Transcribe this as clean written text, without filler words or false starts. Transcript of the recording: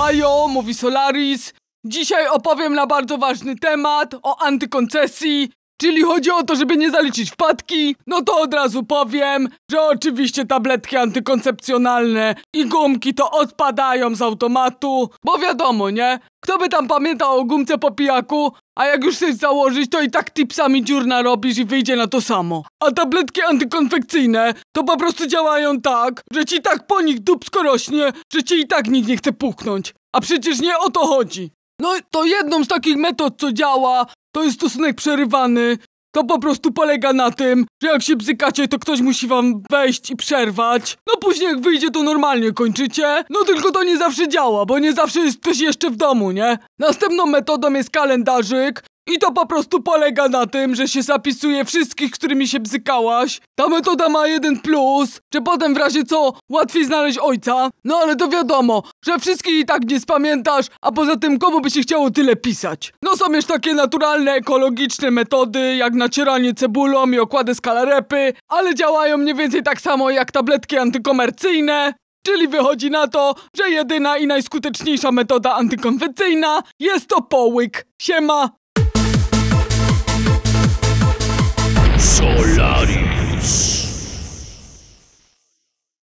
Hajo, mówi Solaris. Dzisiaj opowiem na bardzo ważny temat o antykoncepcji, czyli chodzi o to, żeby nie zaliczyć wpadki. No to od razu powiem, że oczywiście tabletki antykoncepcjonalne i gumki to odpadają z automatu, bo wiadomo, nie? Kto by tam pamiętał o gumce po pijaku, a jak już chcesz założyć, to i tak tipsami dziur narobisz i wyjdzie na to samo. A tabletki antykonfekcyjne to po prostu działają tak, że ci tak po nich dupsko rośnie, że ci i tak nikt nie chce puchnąć. A przecież nie o to chodzi. No to jedną z takich metod, co działa, to jest stosunek przerywany. To po prostu polega na tym, że jak się bzykacie, to ktoś musi wam wejść i przerwać. No później jak wyjdzie, to normalnie kończycie. No tylko to nie zawsze działa, bo nie zawsze jest ktoś jeszcze w domu, nie? Następną metodą jest kalendarzyk. I to po prostu polega na tym, że się zapisuje wszystkich, którymi się bzykałaś. Ta metoda ma jeden plus, że potem w razie co łatwiej znaleźć ojca. No ale to wiadomo, że wszystkich i tak nie spamiętasz, a poza tym komu by się chciało tyle pisać. No są już takie naturalne, ekologiczne metody, jak nacieranie cebulą i okłady z kalarepy, ale działają mniej więcej tak samo jak tabletki antykomercyjne. Czyli wychodzi na to, że jedyna i najskuteczniejsza metoda antykoncepcyjna jest to połyk. Siema! Solaris.